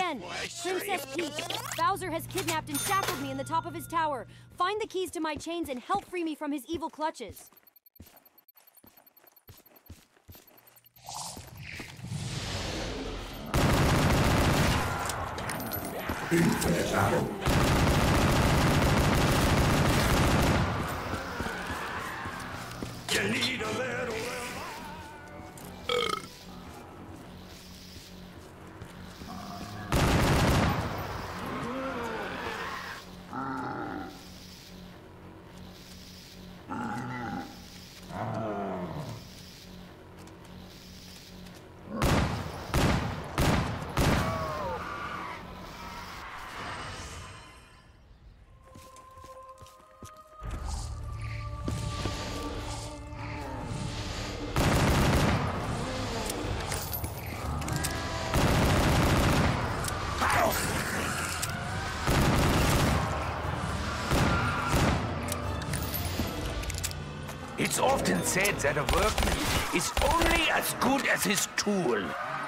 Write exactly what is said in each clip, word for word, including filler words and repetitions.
again. Princess Peach, Bowser has kidnapped and shackled me in the top of his tower. Find the keys to my chains and help free me from his evil clutches. Infinite battle. You need a little. It's often said that a workman is only as good as his tool.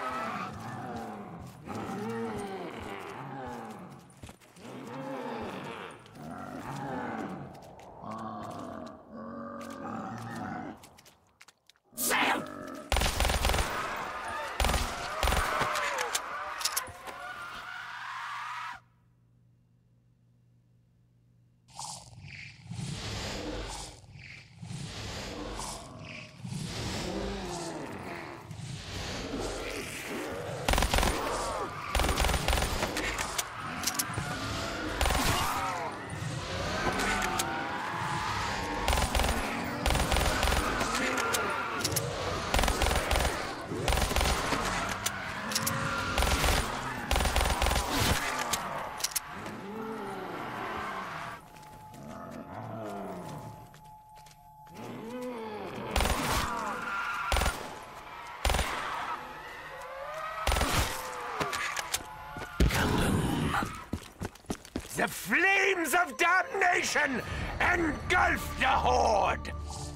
Sam! The flames of damnation engulf the Horde!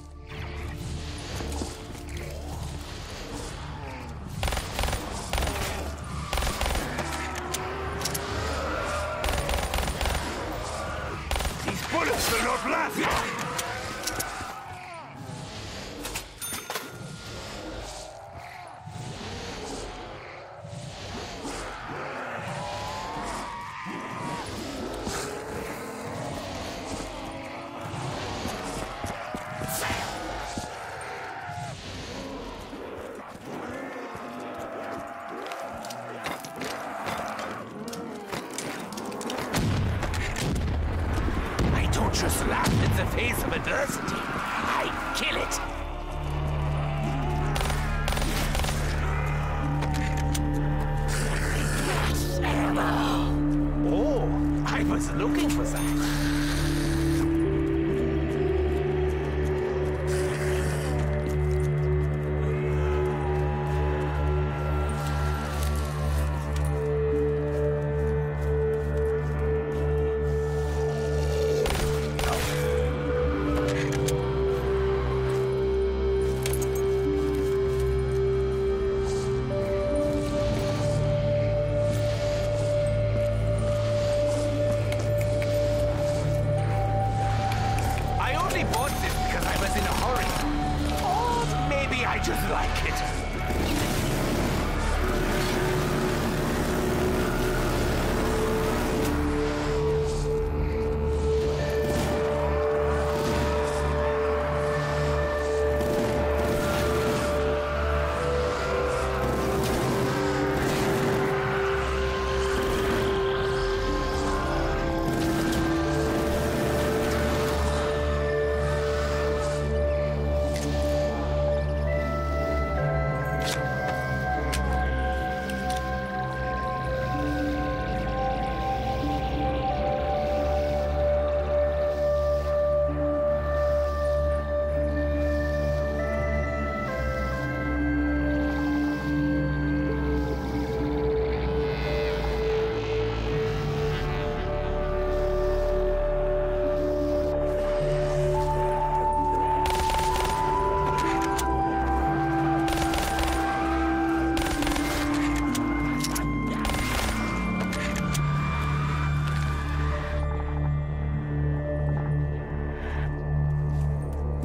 These bullets will not last! Just laugh in the face of adversity. I kill it. Oh, I was looking for that. I just like it.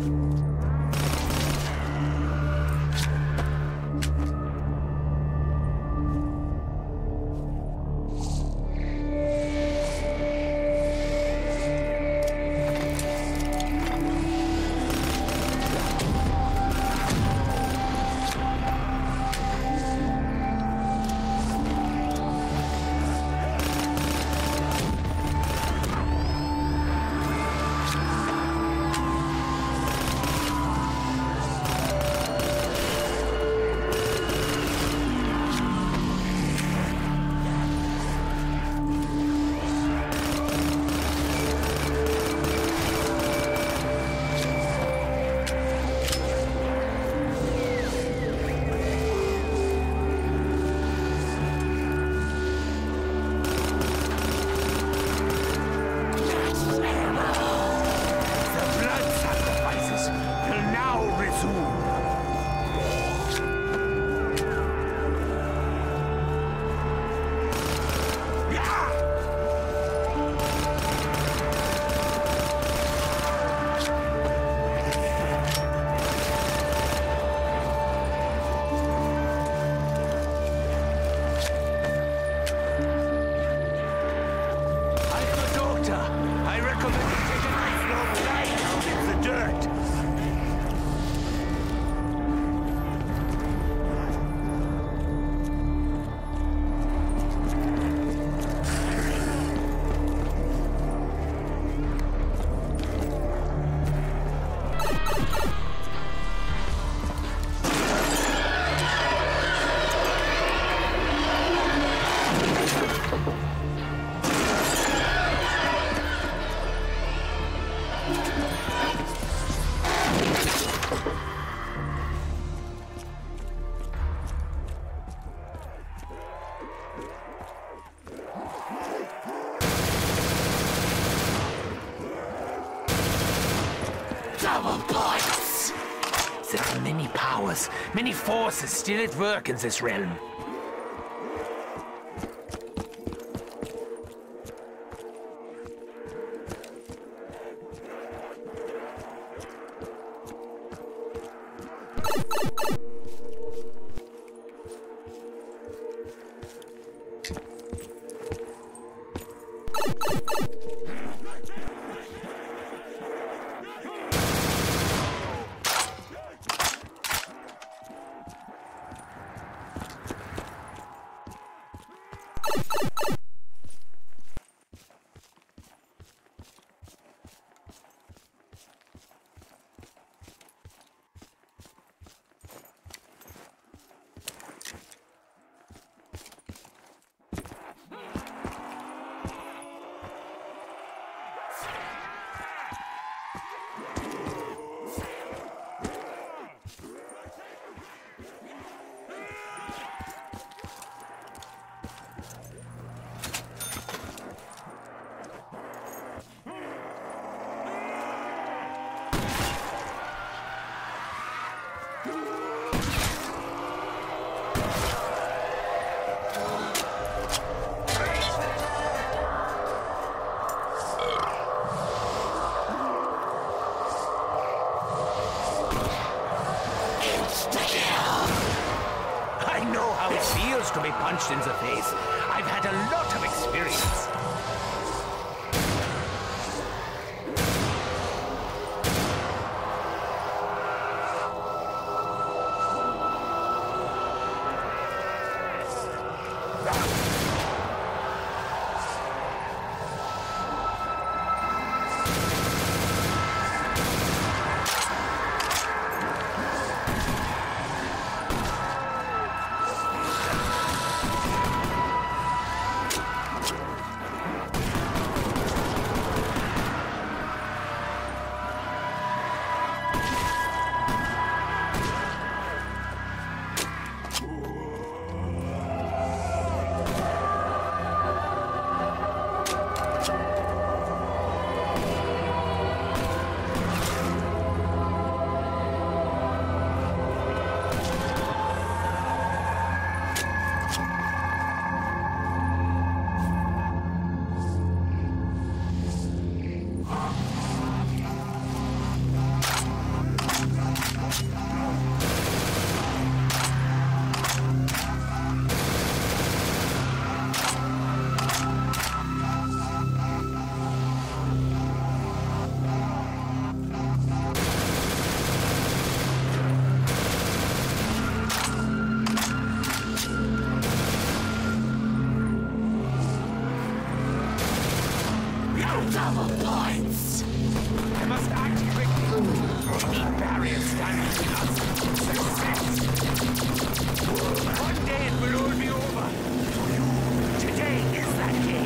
Double points! There are many powers, many forces still at work in this realm. To be punched in the face. I've had a lot of experience. One day it will all be over. Today is that day.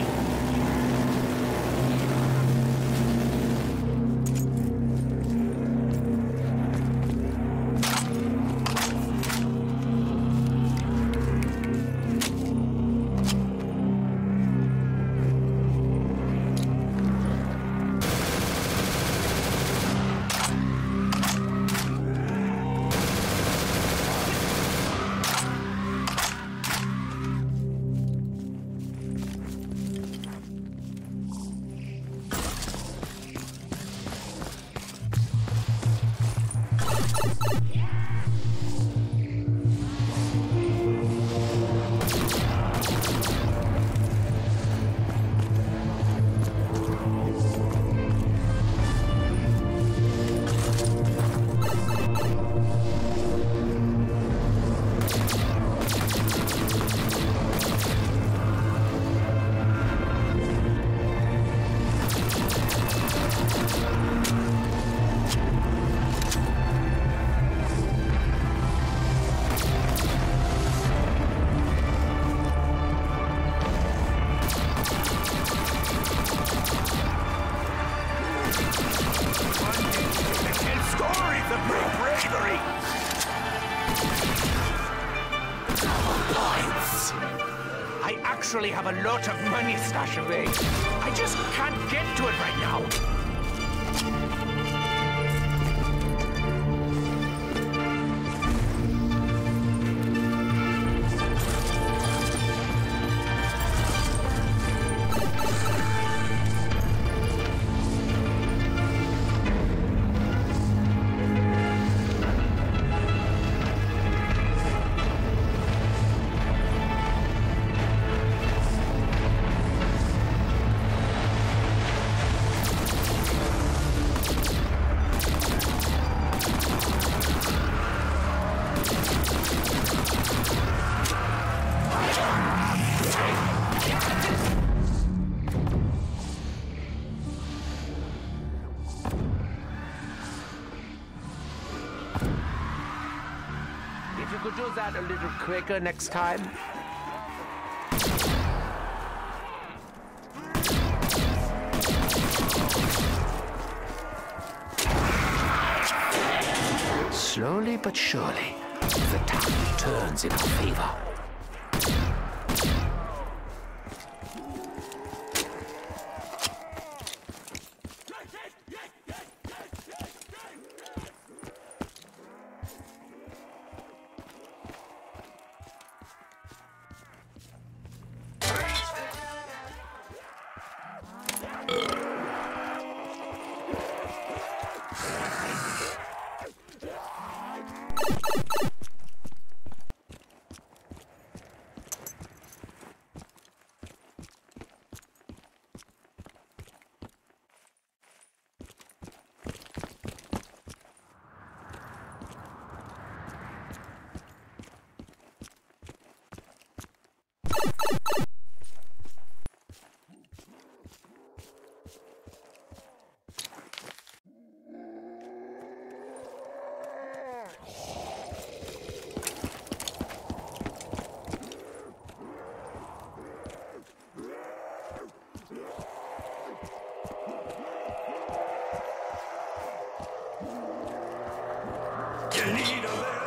Actually have a lot of money stashed away. I just can't get to it right now. If you could do that a little quicker next time. Slowly but surely, the tide turns in our favor. You need a little.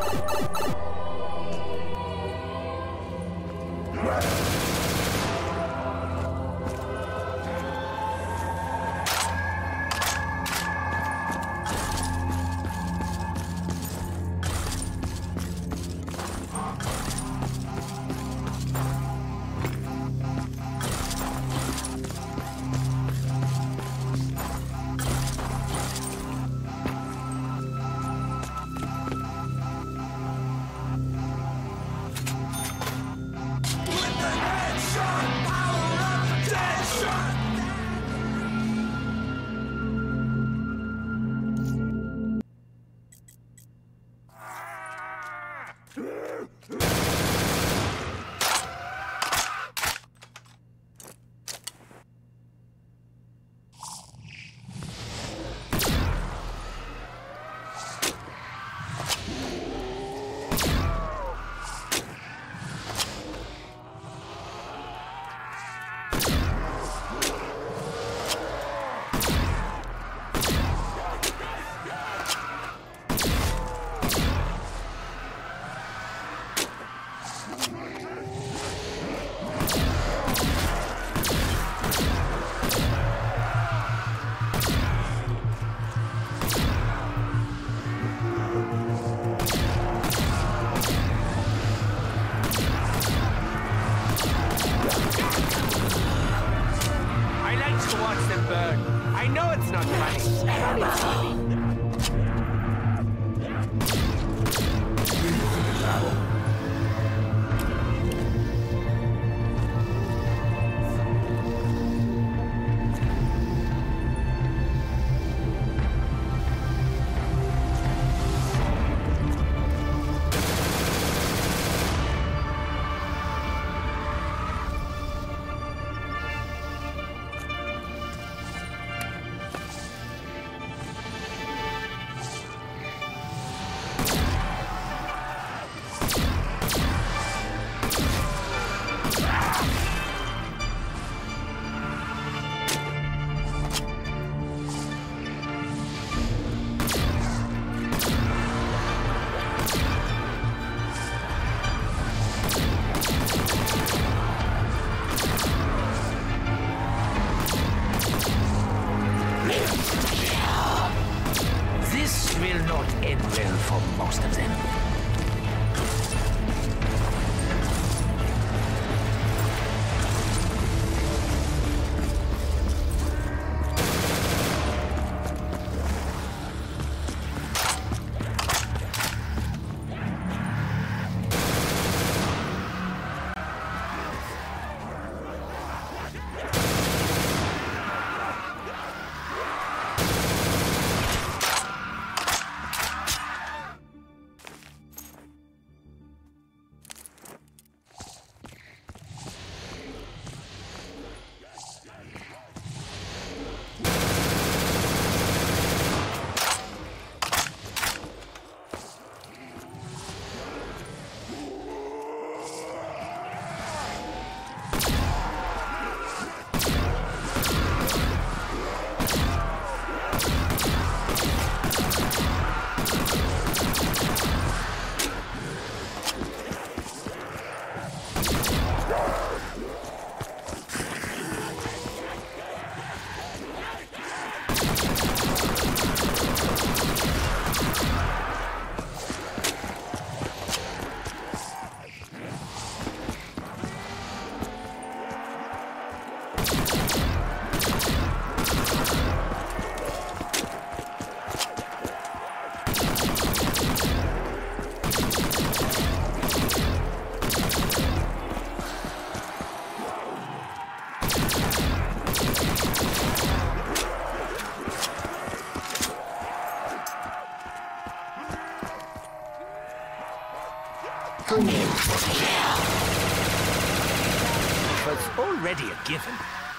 Was already a given.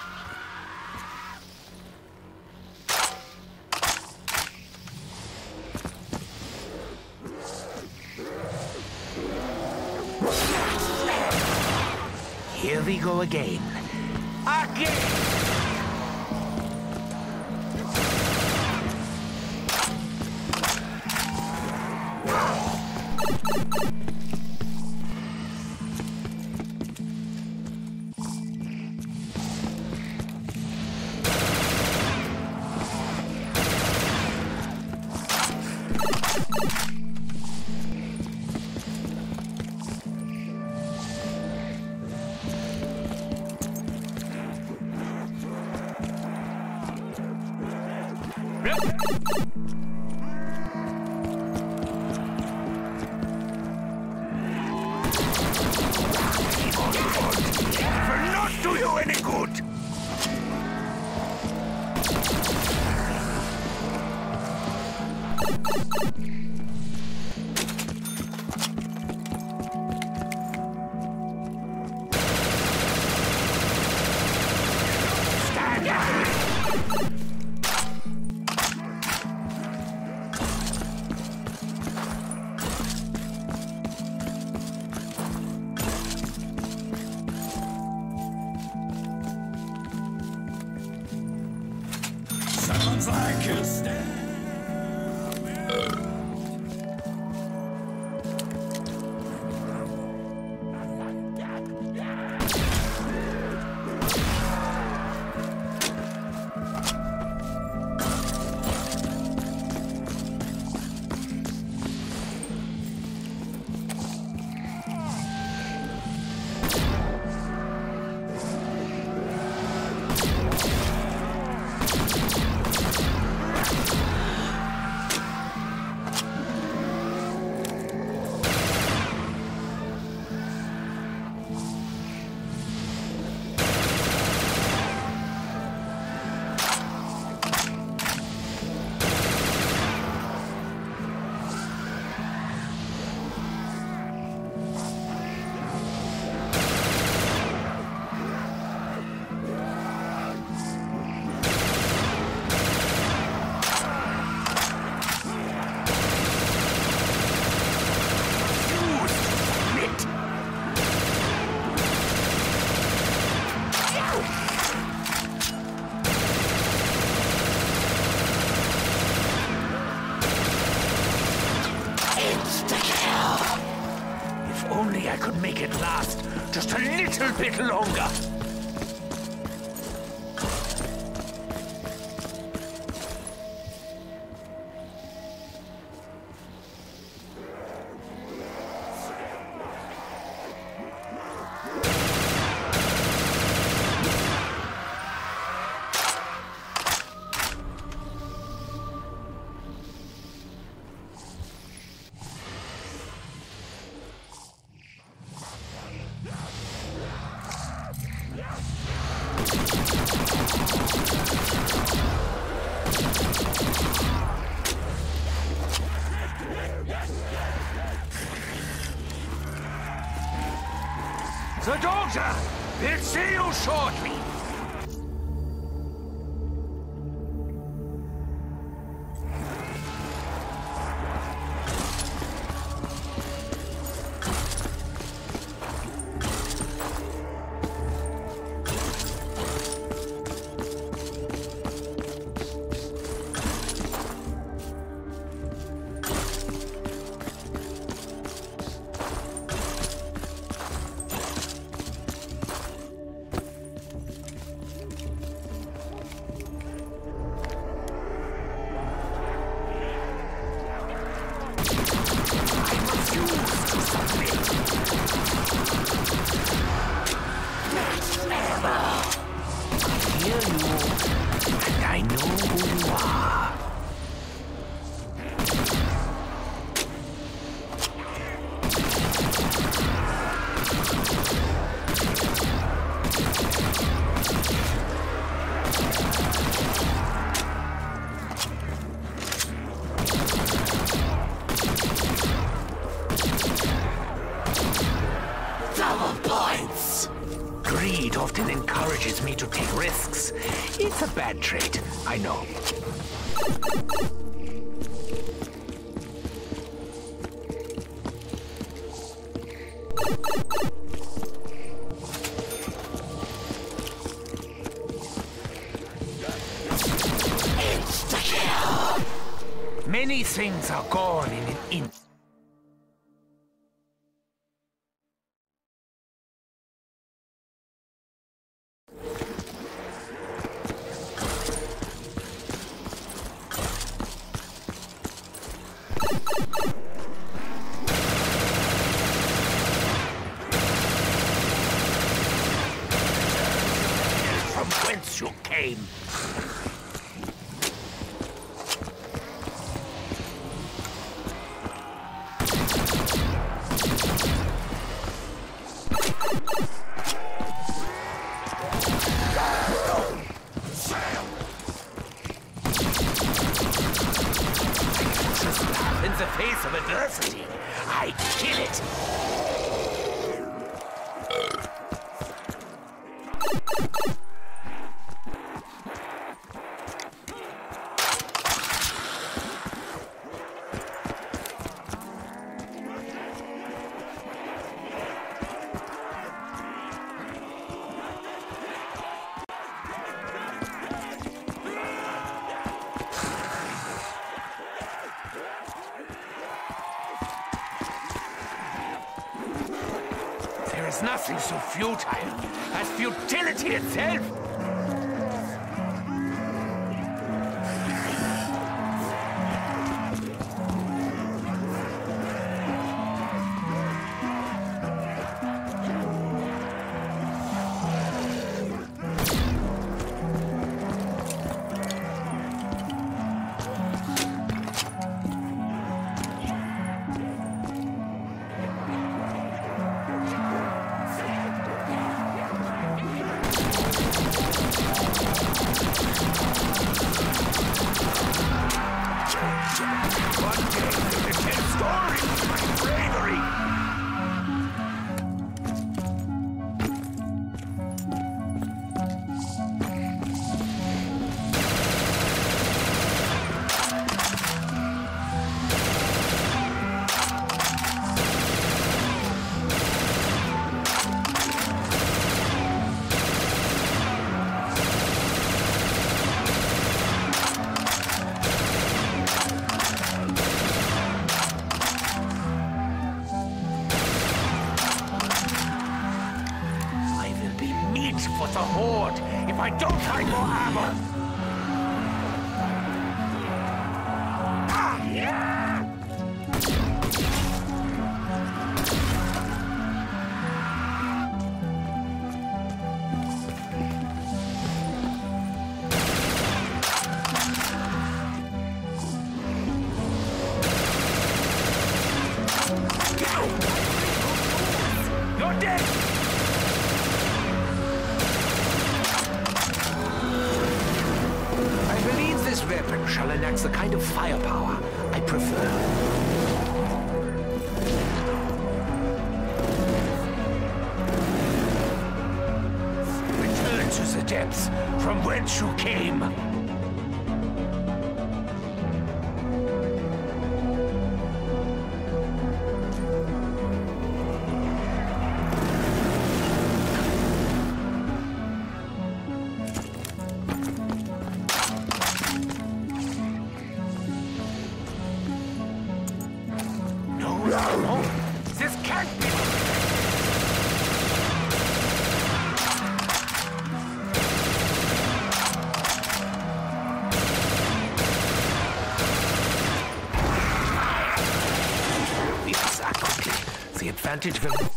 Here we go again. Again! Will not do you any good! Stand back! Sounds like a stand. Only I could make it last just a little bit longer. The Doctor! We'll see you shortly! Greed often encourages me to take risks. It's a bad trait, I know. Insta-kill! Many things are gone in an instant. From whence you came. In the face of adversity, I kill it. There is nothing so futile as futility itself. One day, the ten stories of my bravery. For the Horde, if I don't find more armor! Ah, yeah! You're dead! This weapon shall enact the kind of firepower I prefer. Return to the depths from whence you came. No, this can't be. Exactly. The advantage of him.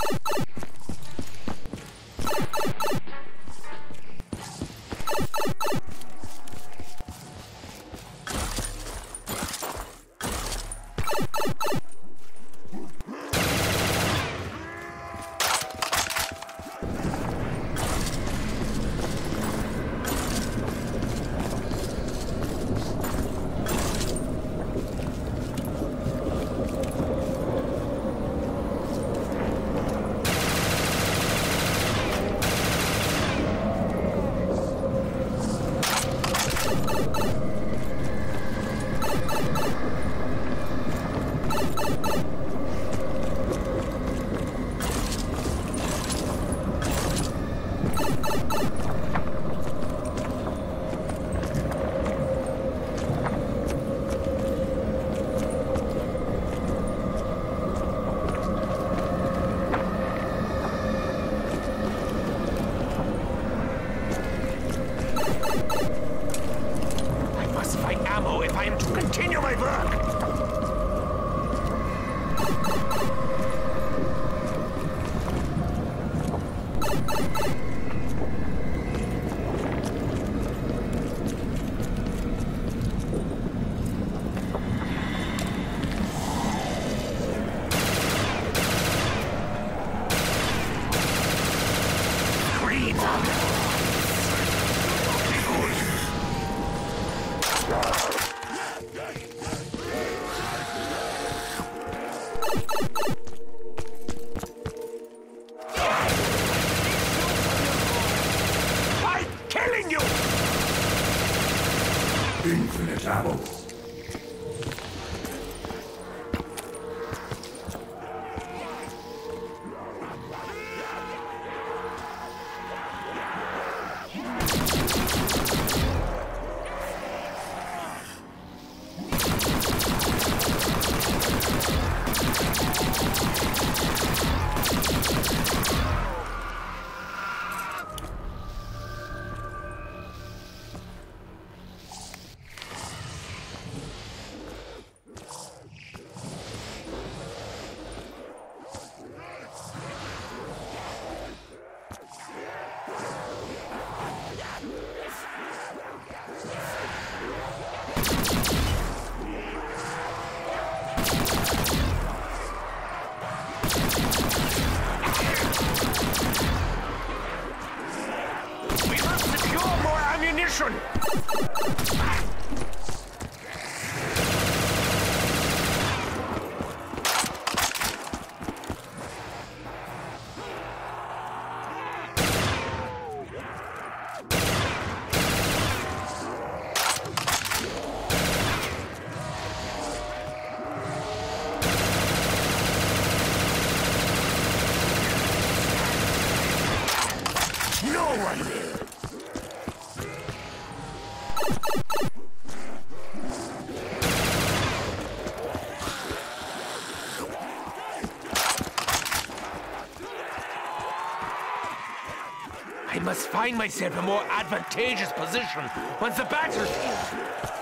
must find myself a more advantageous position once the battlefield.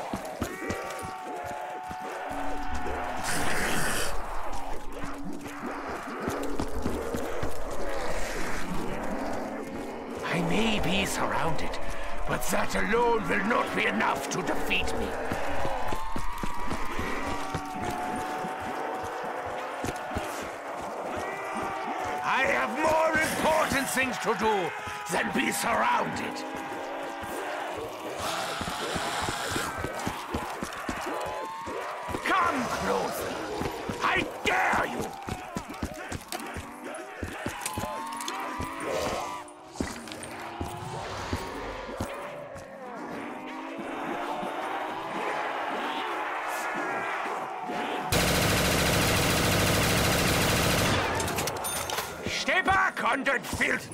I may be surrounded, but that alone will not be enough to defeat me. I have more important things to do than be surrounded. Come closer. I dare you. Stay back, undead filth!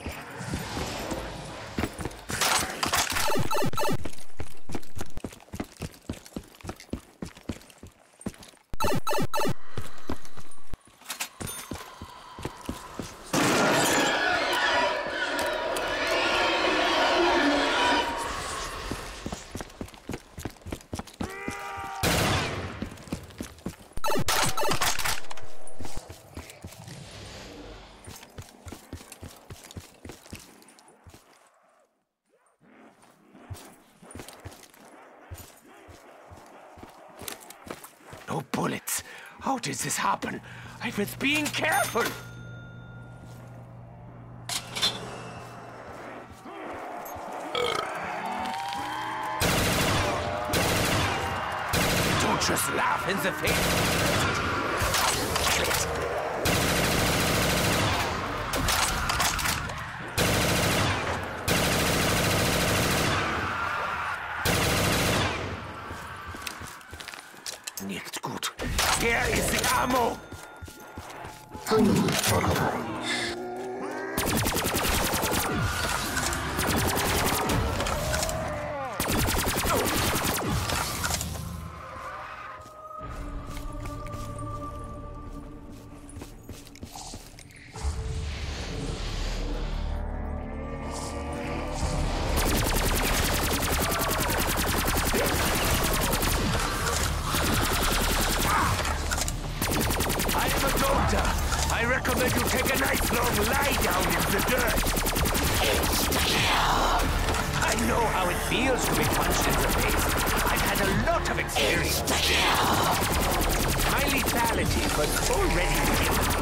No bullets. How did this happen? I was being careful. Don't just laugh in the face. Kill it. Nicht gut. Here is the ammo. I recommend you take a nice long lie down in the dirt. Insta-kill. I know how it feels to be punched in the face. I've had a lot of experience. Insta-kill. My lethality was already given.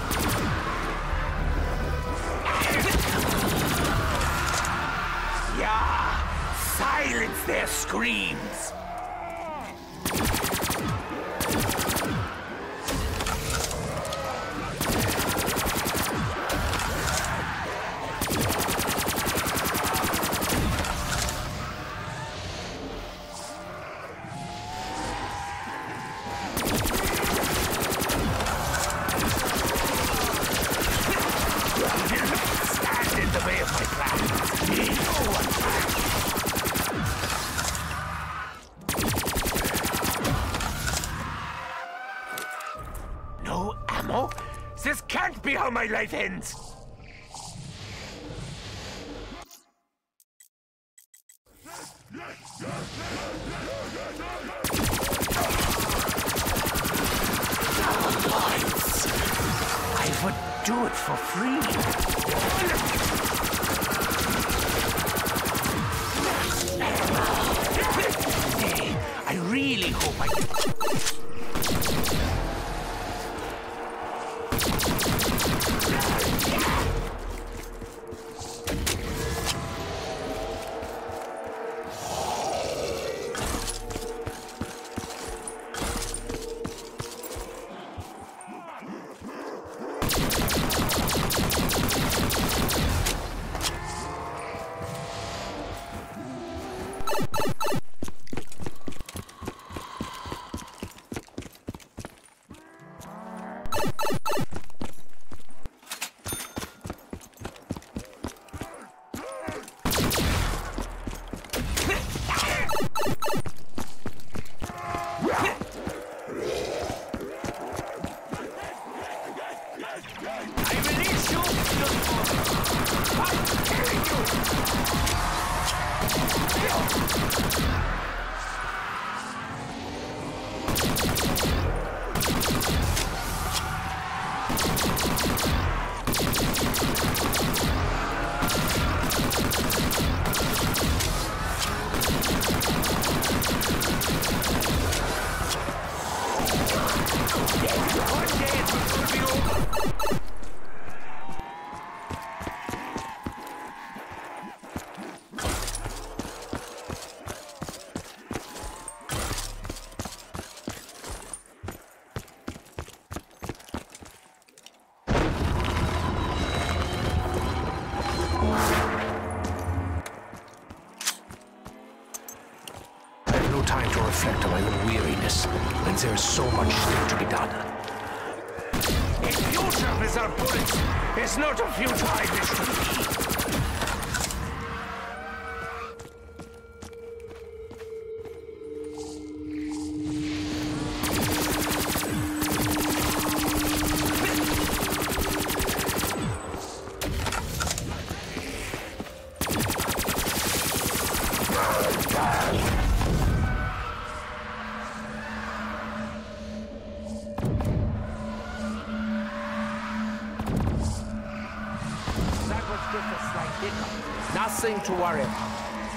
Yeah, silence their screams. No ammo? This can't be how my life ends! Lights. I would do it for free. I really hope I can. I release you. I'm killing you. Time to reflect on my own weariness, when there is so much still to be done. A future without bullets is not a future I wish to be. Nothing to worry about.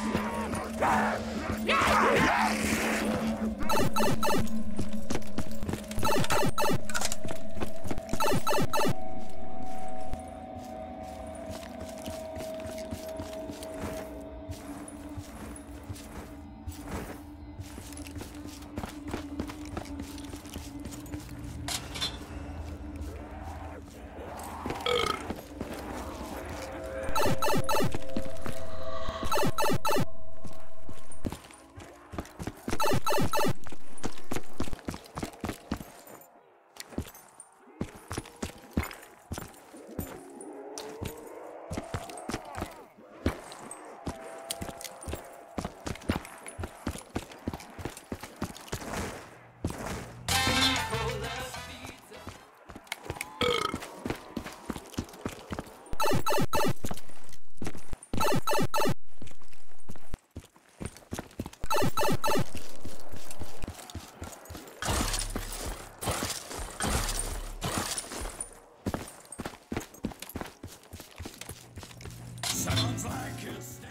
Sounds like a stand.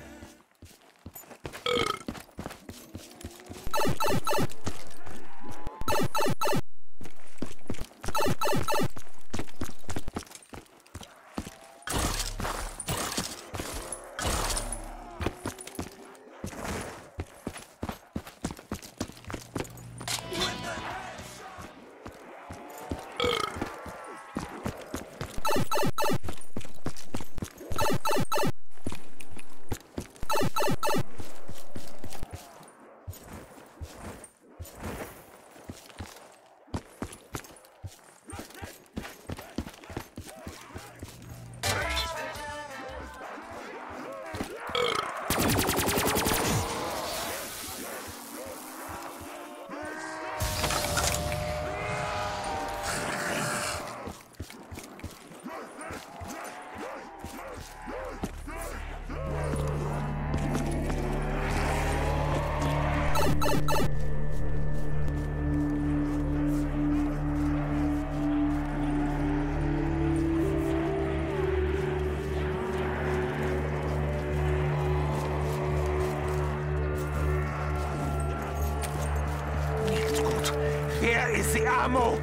Here is the ammo!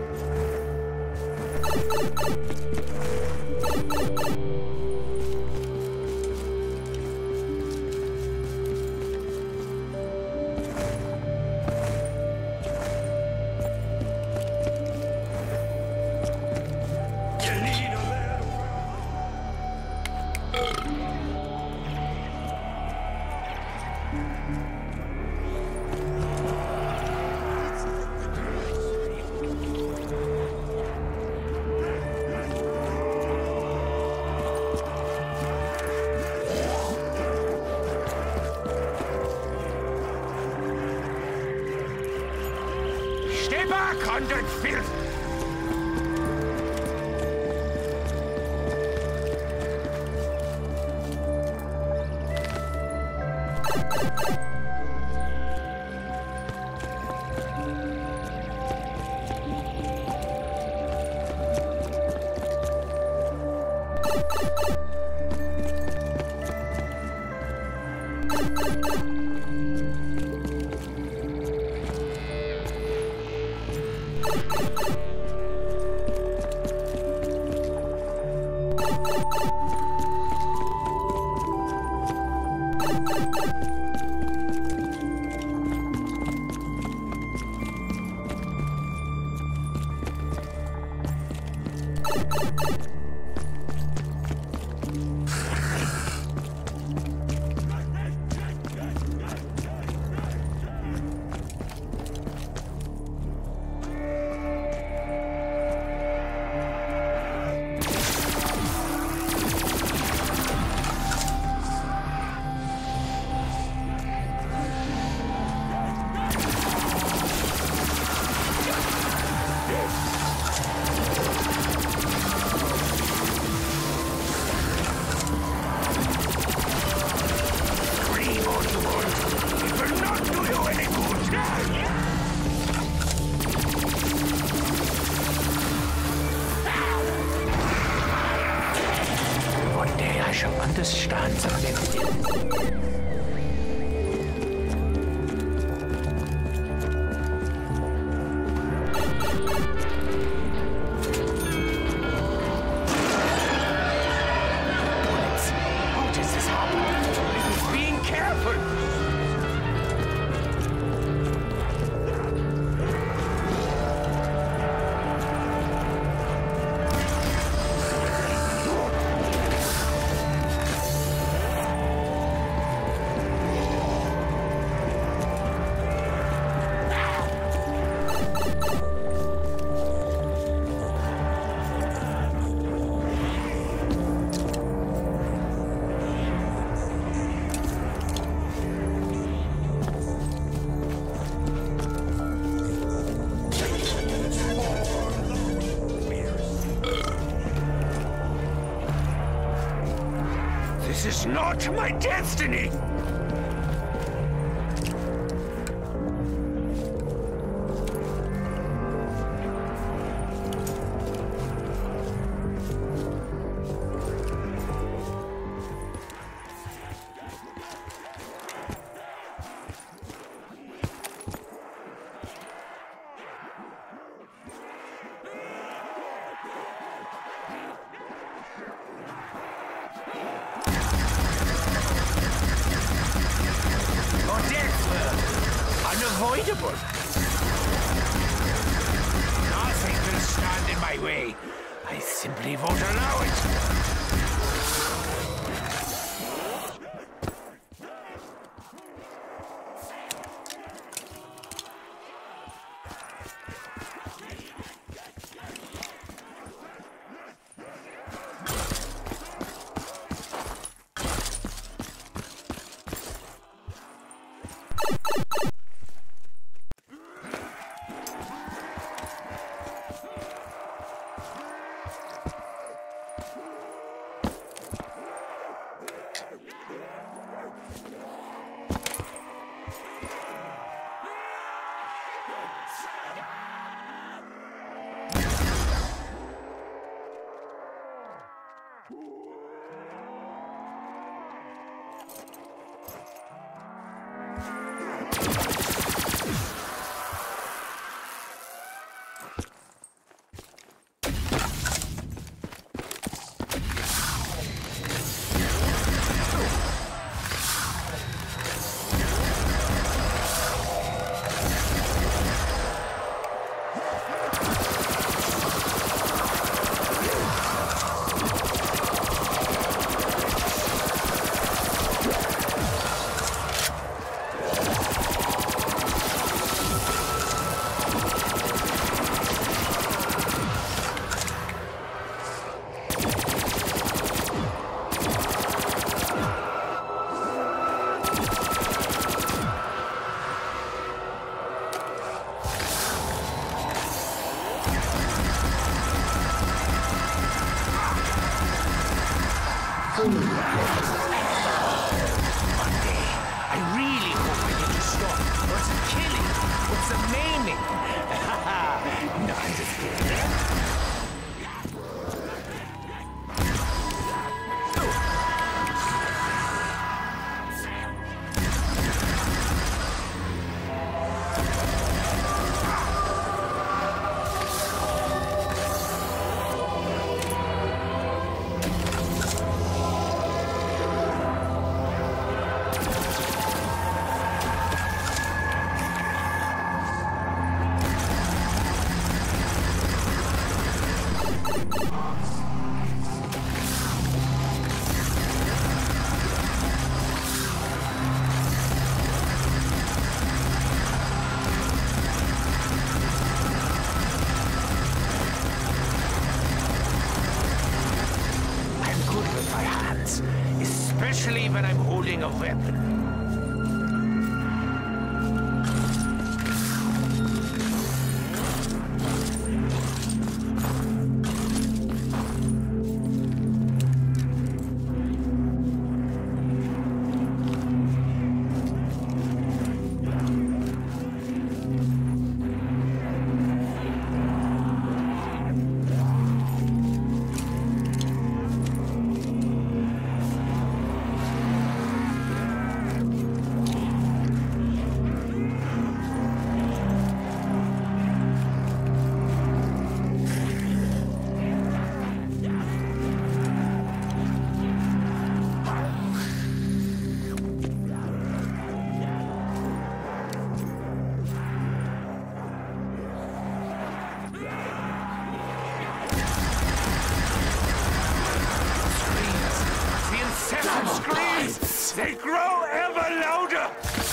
Stay back, hundred filth! Understand something. This is not my destiny! Unavoidable. Nothing will stand in my way. I simply won't allow it. One day, I really hope I get to stop. What's the killing? What's the maiming? No, I'm just kidding. Especially when I'm holding a weapon. They grow ever louder!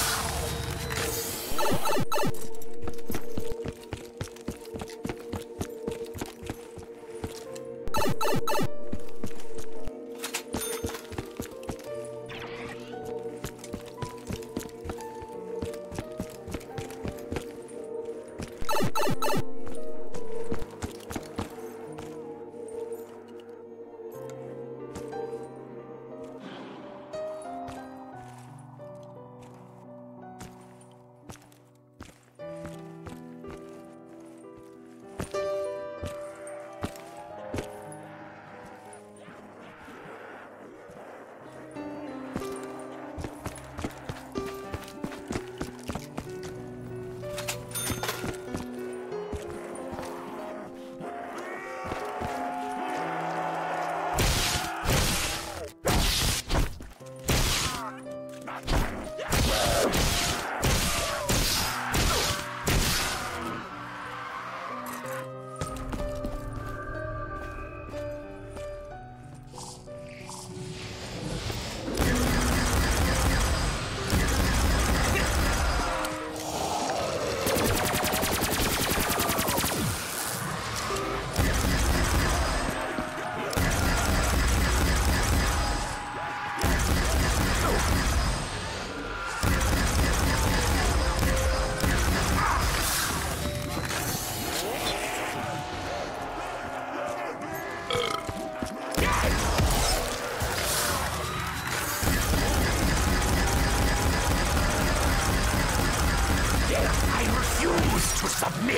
To submit!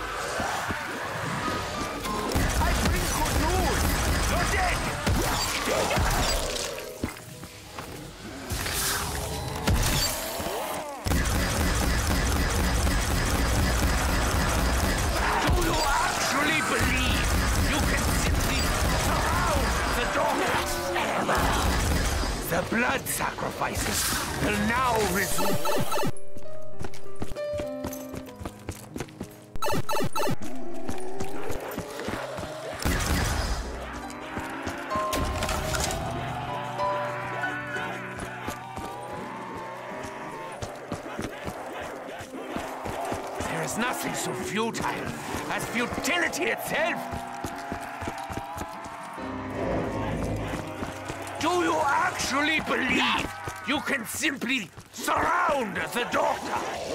I bring good news! You're dead! Do you actually believe you can simply surround the Doctor? The blood sacrifices will now resume. There's nothing so futile as futility itself. Do you actually believe you can simply surround the Doctor?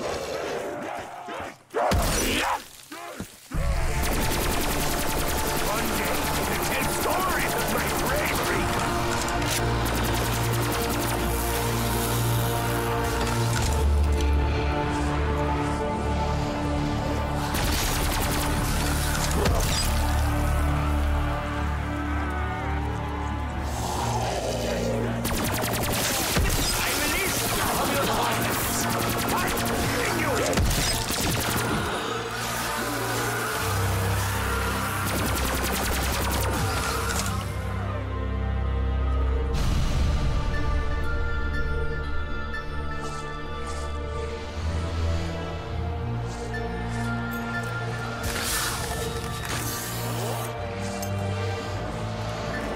One day, you tell stories of my bravery.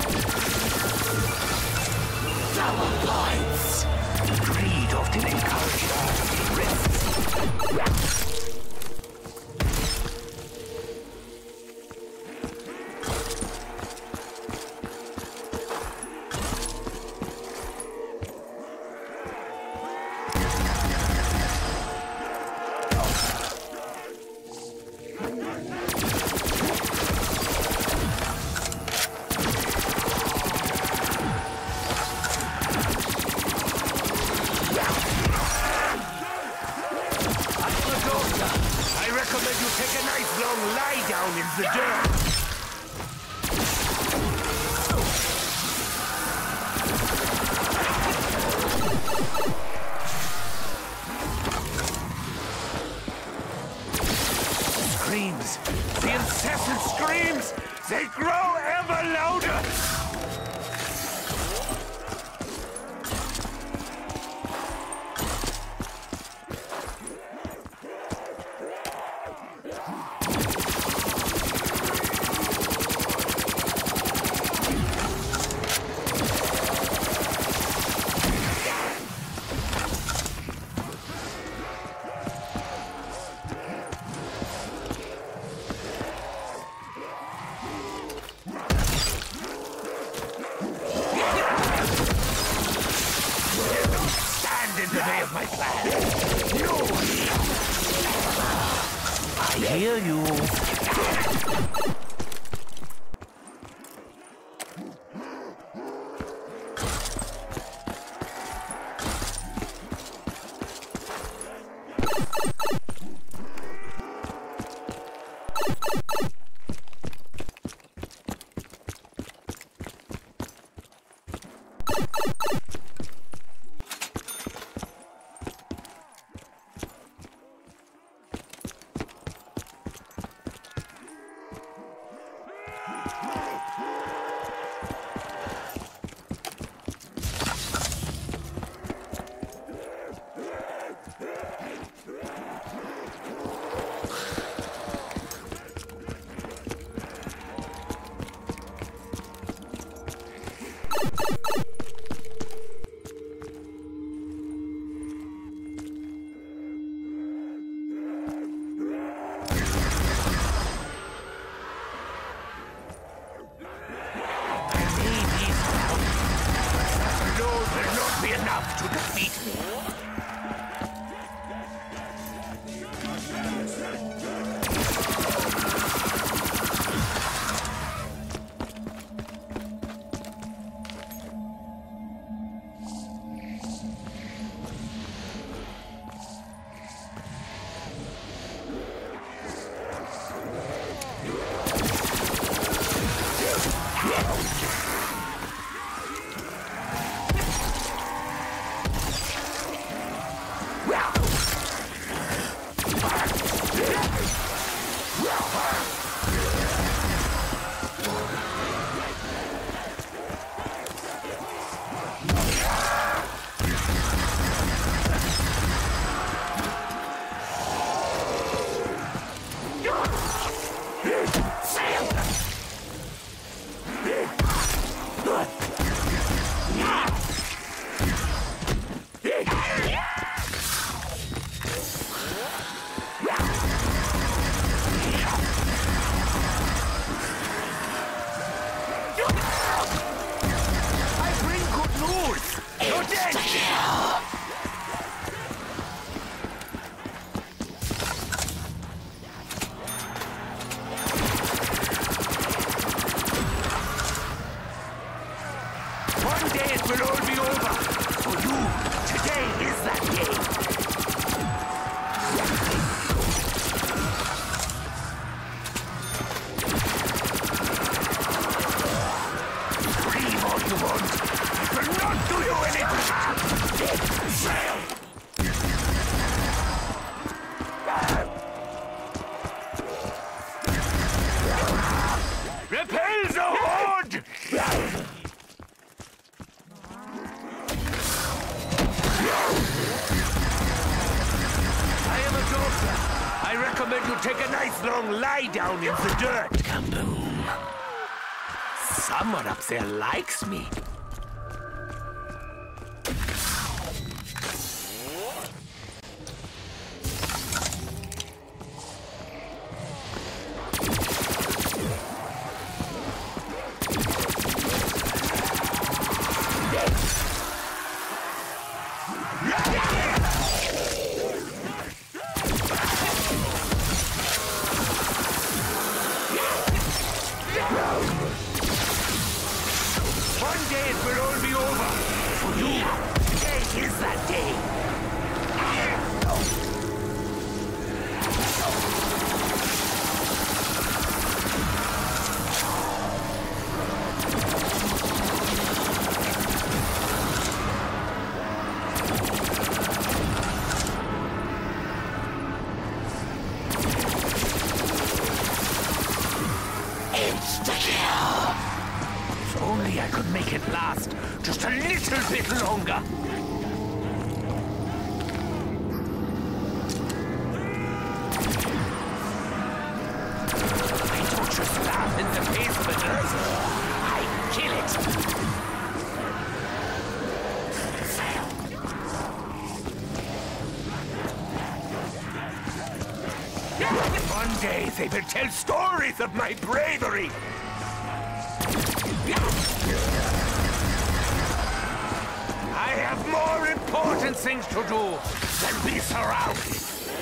Double points! Greed often encourages risks. Screams! The incessant screams! They grow ever louder! I hear you. To defeat me. Take a nice long lie down in the dirt. Kaboom. Someone up there likes me. One day it will all be over. For you, today is that day. Insta-kill! If only I could make it last just a little bit longer. I don't just laugh in the basement. I kill it. One day they will tell stories of my bravery. I have more important things to do than be surrounded.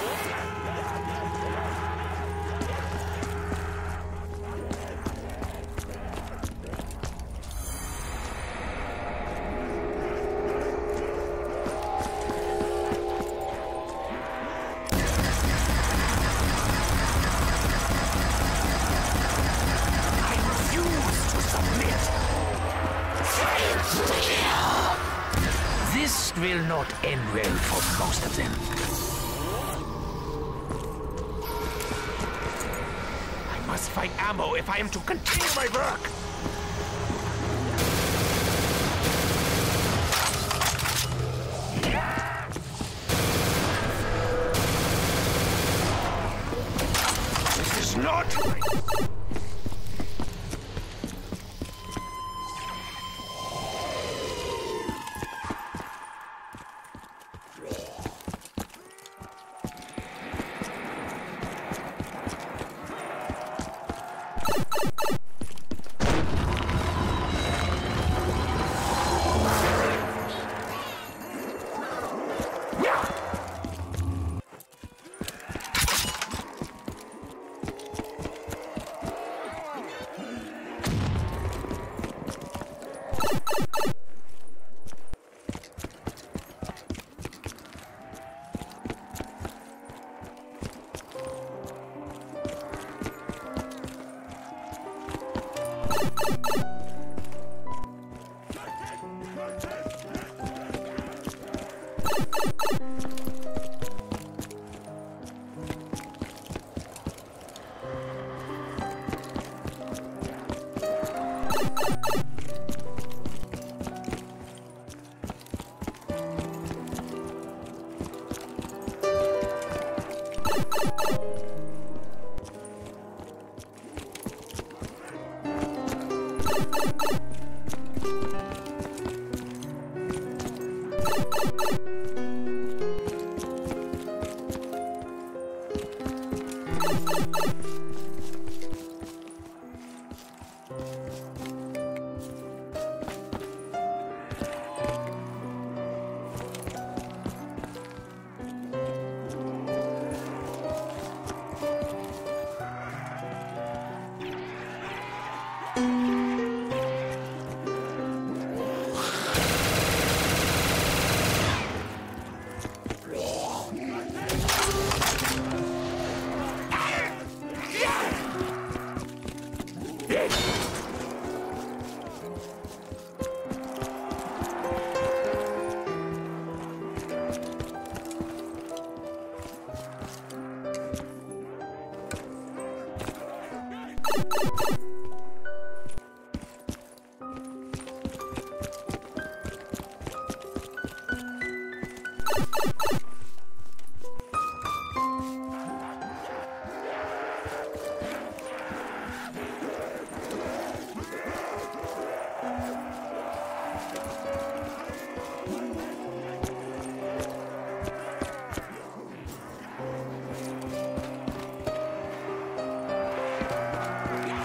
I refuse to submit. This will not end well for most of them. I must find ammo if I am to continue my work. This is not...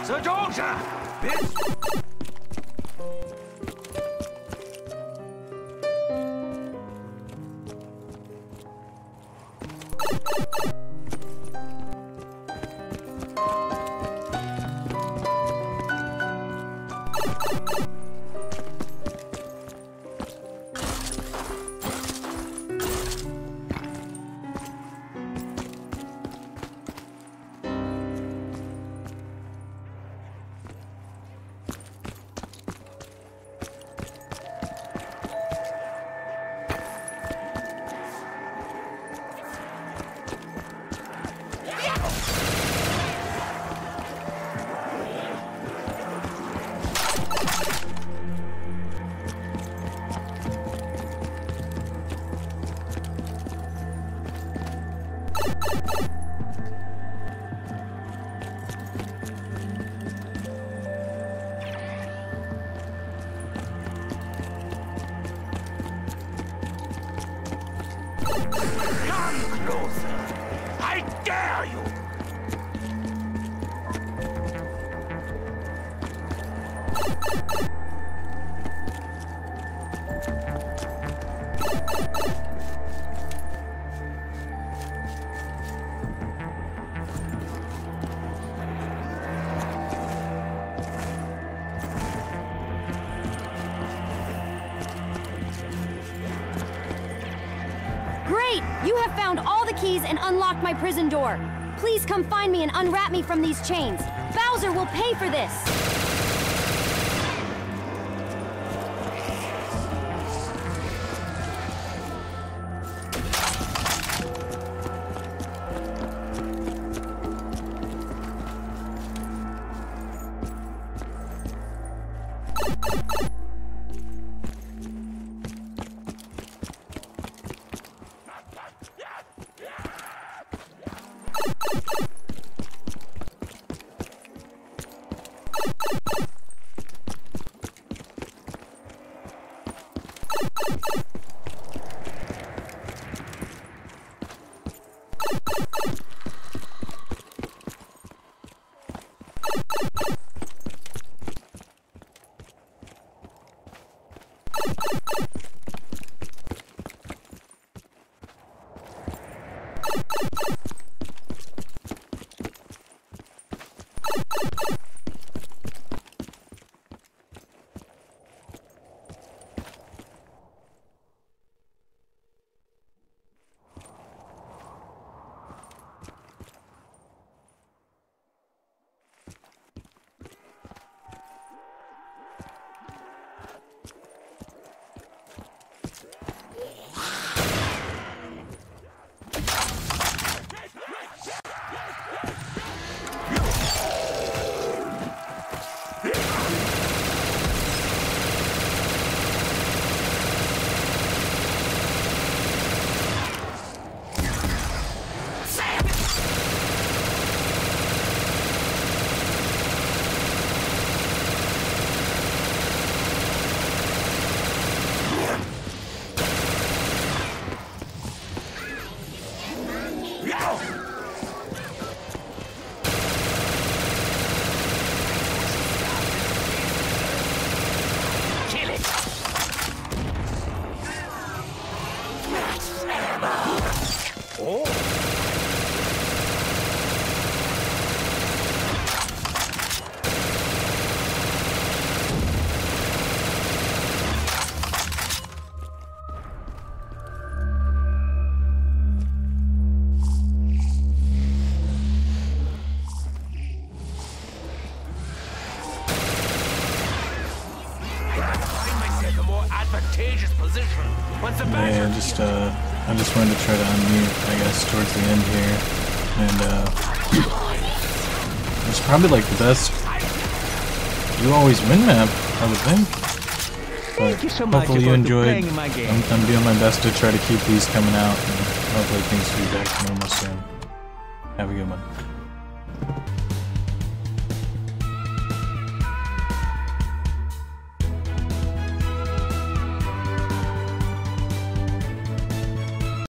Soldier! This... Come closer! I dare you! Great! You have found all the keys and unlocked my prison door. Please come find me and unwrap me from these chains. Bowser will pay for this! Yeah, just uh, I just wanted to try to unmute, I guess, towards the end here, and uh, it's probably like the best you always win map, I would think. But Thank you so hopefully much you enjoyed. playing my game. I'm, I'm doing my best to try to keep these coming out, and hopefully things will be back to normal soon. Have a good one.